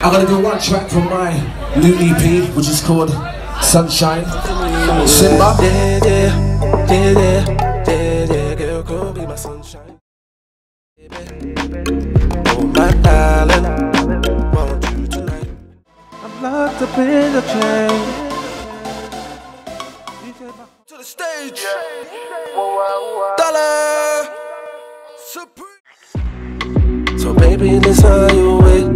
I'm gonna do one track from my new EP, which is called Sunshine. Simba. Yeah, girl, come be my sunshine. Oh my darling, want you tonight. I'm locked up in the chain. To the stage. Dollar. So baby, this how you wait.